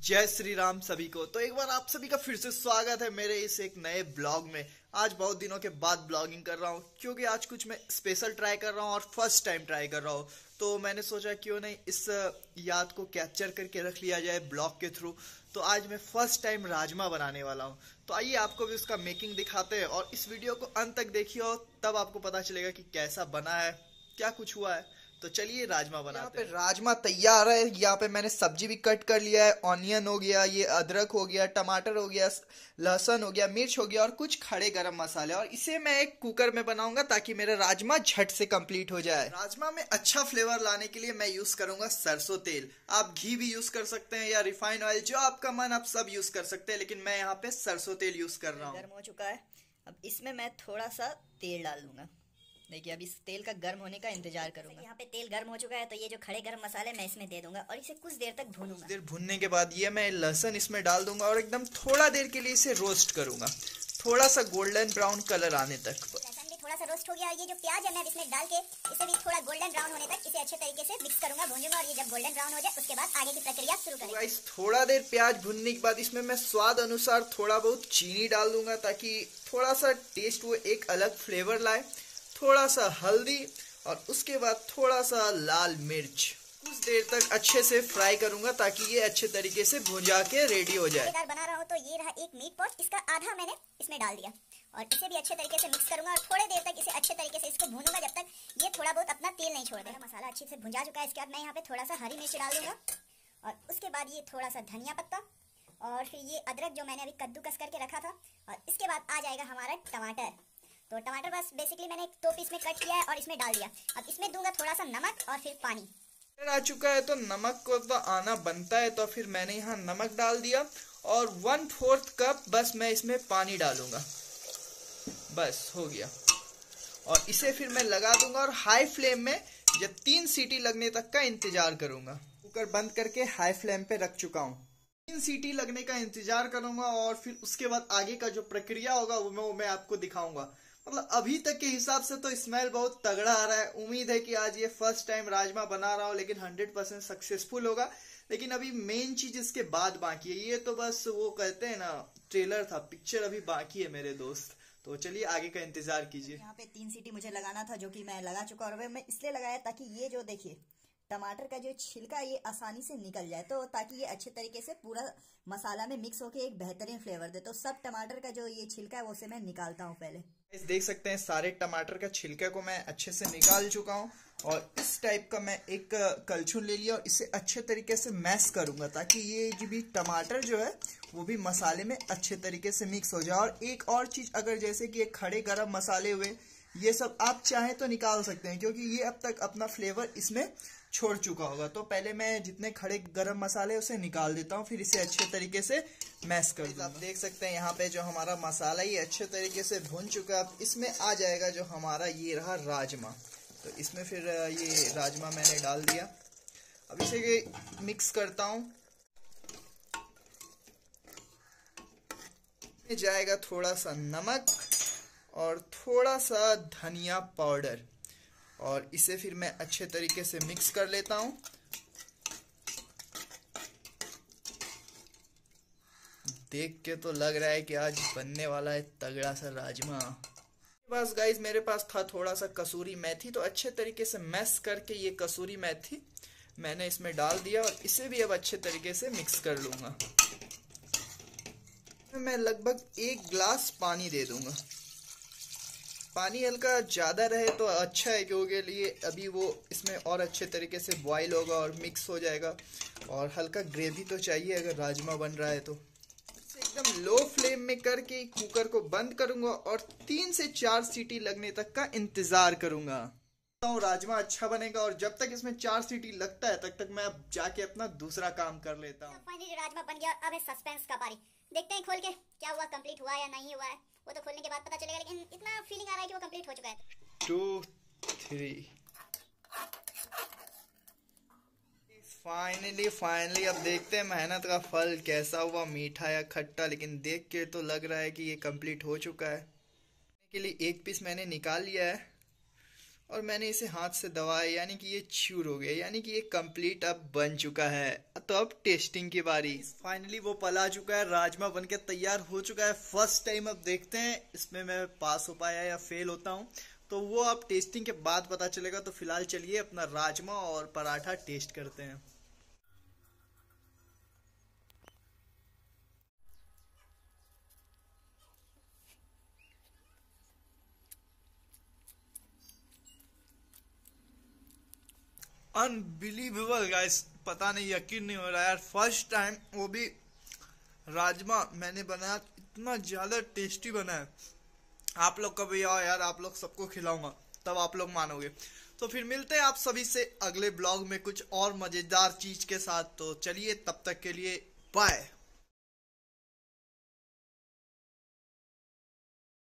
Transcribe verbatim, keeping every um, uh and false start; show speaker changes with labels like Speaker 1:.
Speaker 1: जय श्री राम सभी को। तो एक बार आप सभी का फिर से स्वागत है मेरे इस एक नए ब्लॉग में। आज बहुत दिनों के बाद ब्लॉगिंग कर रहा हूँ क्योंकि आज कुछ मैं स्पेशल ट्राई कर रहा हूँ और फर्स्ट टाइम ट्राई कर रहा हूँ। तो मैंने सोचा क्यों नहीं इस याद को कैप्चर करके रख लिया जाए ब्लॉग के थ्रू। तो आज मैं फर्स्ट टाइम राजमा बनाने वाला हूँ। तो आइए आपको भी उसका मेकिंग दिखाते हैं और इस वीडियो को अंत तक देखिए और तब आपको पता चलेगा कि कैसा बना है, क्या कुछ हुआ है। तो चलिए राजमा बनाते हैं। यहाँ पे राजमा तैयार है। यहाँ पे मैंने सब्जी भी कट कर लिया है। ऑनियन हो गया, ये अदरक हो गया, टमाटर हो गया, लहसुन हो गया, मिर्च हो गया और कुछ खड़े गरम मसाले। और इसे मैं एक कुकर में बनाऊंगा ताकि मेरा राजमा झट से कंप्लीट हो जाए। राजमा में अच्छा फ्लेवर लाने के लिए मैं यूज करूंगा सरसों तेल। आप घी भी यूज कर सकते हैं या रिफाइंड ऑयल, जो आपका मन आप सब यूज कर सकते हैं, लेकिन मैं यहाँ पे सरसों तेल यूज कर रहा हूँ।
Speaker 2: गर्म हो चुका है। अब इसमें मैं थोड़ा सा तेल डाल दूंगा। देखिए अब इस तेल का गर्म होने का इंतजार करूंगा। यहाँ पे तेल गर्म हो चुका है तो ये जो खड़े गरम मसाले मैं इसमें दे दूंगा और इसे कुछ देर तक भूनूंगा।
Speaker 1: कुछ देर भूनने के बाद ये मैं लहसुन इसमें डाल दूंगा और एकदम थोड़ा देर के लिए इसे रोस्ट करूंगा, थोड़ा सा गोल्डन ब्राउन कलर आने तक।
Speaker 2: लहसुन भी थोड़ा सा रोस्ट हो गया और ये जो प्याज है मैं इसमें डाल के इसे भी थोड़ा गोल्डन ब्राउन होने तक इसे अच्छे तरीके से मिक्स करूंगा, भूनूंगा। और ये जब गोल्डन ब्राउन हो जाए उसके बाद आगे की प्रक्रिया शुरू करेंगे।
Speaker 1: थोड़ा देर प्याज भूनने के बाद इसमें मैं स्वाद अनुसार थोड़ा बहुत चीनी डाल दूंगा ताकि थोड़ा सा टेस्ट वो एक अलग फ्लेवर लाए। थोड़ा सा हल्दी और उसके बाद थोड़ा सा लाल मिर्च। कुछ देर तक अच्छे से फ्राई करूंगा ताकि ये अच्छे तरीके से भुंजा के रेडी हो जाए।
Speaker 2: बना रहा हूँ तो ये रहा एक मीट पॉट, इसका आधा मैंने इसमें डाल दिया और इसे भी अच्छे तरीके से मिक्स करूंगा और थोड़े देर तक इसे अच्छे तरीके से इसको भूनूंगा जब तक ये थोड़ा बहुत अपना तेल नहीं छोड़ देगा। मसाला अच्छे से भुंजा चुका है। इसके बाद मैं यहाँ पे थोड़ा सा हरी मिर्च डाल दूंगा और उसके बाद ये थोड़ा सा धनिया पत्ता और फिर ये अदरक जो मैंने अभी कद्दूकस करके रखा था। और इसके बाद आ जाएगा हमारा टमाटर। तो टमाटर बस बेसिकली मैंने दो पीस में कट किया है और इसमें डाल दिया। अब इसमें दूंगा थोड़ा सा नमक और फिर पानी।
Speaker 1: आ चुका है तो नमक को तो आना बनता है, तो फिर मैंने यहाँ नमक डाल दिया और वन फोर्थ कप बस मैं इसमें पानी डालूंगा। बस हो गया और इसे फिर मैं लगा दूंगा और हाई फ्लेम में जब तीन सीटी लगने तक का इंतजार करूंगा। कुकर बंद करके हाई फ्लेम पे रख चुका हूँ। तीन सीटी लगने का इंतजार करूंगा और फिर उसके बाद आगे का जो प्रक्रिया होगा वो मैं, वो मैं आपको दिखाऊंगा। मतलब अभी तक के हिसाब से तो स्मेल बहुत तगड़ा आ रहा है। उम्मीद है कि आज ये फर्स्ट टाइम राजमा बना रहा हूँ लेकिन हंड्रेड परसेंट सक्सेसफुल होगा। लेकिन अभी मेन चीज इसके बाद बाकी है। ये तो बस वो कहते हैं ना ट्रेलर था, पिक्चर अभी बाकी है मेरे दोस्त। तो चलिए आगे का इंतजार कीजिए।
Speaker 2: यहाँ पे तीन सीटी मुझे लगाना था जो कि मैं लगा चुका और मैं इसलिए लगाया ताकि ये जो देखिए टमाटर का जो छिलका ये आसानी से निकल जाए, तो ताकि ये अच्छे तरीके से पूरा मसाला में मिक्स होके एक बेहतरीन फ्लेवर दे। तो सब टमाटर का जो ये छिलका है वो से मैं निकालता हूँ पहले।
Speaker 1: देख सकते हैं सारे टमाटर का छिलका को मैं अच्छे से निकाल चुका हूँ और इस टाइप का मैं एक कलछुल ले लिया और इसे अच्छे तरीके से मैश करूंगा ताकि ये जो भी टमाटर जो है वो भी मसाले में अच्छे तरीके से मिक्स हो जाए। और एक और चीज, अगर जैसे कि एक खड़े गरम मसाले हुए, ये सब आप चाहें तो निकाल सकते हैं क्योंकि ये अब तक अपना फ्लेवर इसमें छोड़ चुका होगा। तो पहले मैं जितने खड़े गरम मसाले उसे निकाल देता हूँ, फिर इसे अच्छे तरीके से मैश कर दूंगा। आप देख सकते हैं यहाँ पे जो हमारा मसाला ये अच्छे तरीके से भुन चुका है। अब इसमें आ जाएगा जो हमारा ये रहा राजमा। तो इसमें फिर ये राजमा मैंने डाल दिया। अब इसे मिक्स करता हूँ। जाएगा थोड़ा सा नमक और थोड़ा सा धनिया पाउडर और इसे फिर मैं अच्छे तरीके से मिक्स कर लेता हूं। देख के तो लग रहा है कि आज बनने वाला है तगड़ा सा राजमा। बस गाइस मेरे पास था थोड़ा सा कसूरी मेथी, तो अच्छे तरीके से मैश करके ये कसूरी मेथी मैंने इसमें डाल दिया और इसे भी अब अच्छे तरीके से मिक्स कर लूंगा। मैं लगभग एक गिलास पानी दे दूंगा। पानी हल्का ज़्यादा रहे तो अच्छा है क्योंकि लिए अभी वो इसमें और अच्छे तरीके से बॉईल होगा और मिक्स हो जाएगा। और हल्का ग्रेवी तो चाहिए अगर राजमा बन रहा है तो। एकदम लो फ्लेम में करके कुकर को बंद करूंगा और तीन से चार सीटी लगने तक का इंतजार करूंगा। राजमा अच्छा बनेगा और जब तक इसमें चार सीटी लगता है तब तक मैं अब जाके अपना दूसरा काम कर लेता हूँ।
Speaker 2: फाइनली राजमा बन गया। अब है सस्पेंस का बारी। देखते हैं खोल के क्या हुआ, कंप्लीट हुआ या नहीं हुआ है। वो तो खोलने के बाद पता चलेगा, लेकिन इतना फीलिंग आ रहा है कि वो कंप्लीट हो चुका है।
Speaker 1: टू थ्री फाइनली फाइनली अब देखते हैं मेहनत का फल कैसा हुआ, मीठा या खट्टा। लेकिन देख के तो लग रहा है कि ये कंप्लीट हो चुका है। के लिए एक पीस मैंने निकाल लिया है और मैंने इसे हाथ से दबाया, यानी कि ये चूर हो गया, यानी कि ये कंप्लीट अब बन चुका है। तो अब टेस्टिंग की बारी। फाइनली वो पला चुका है, राजमा बनके तैयार हो चुका है फर्स्ट टाइम। अब देखते हैं इसमें मैं पास हो पाया या फेल होता हूँ, तो वो अब टेस्टिंग के बाद पता चलेगा। तो फिलहाल चलिए अपना राजमा और पराठा टेस्ट करते हैं। अनबिलीवेबल गाइस, पता नहीं, यकीन नहीं हो रहा यार, फर्स्ट टाइम वो भी राजमा मैंने बनाया, इतना ज्यादा टेस्टी बना है। आप लोग कभी आओ यार, आप लोग सबको खिलाऊंगा, तब आप लोग मानोगे। तो फिर मिलते हैं आप सभी से अगले ब्लॉग में कुछ और मजेदार चीज के साथ। तो चलिए तब तक के लिए बाय।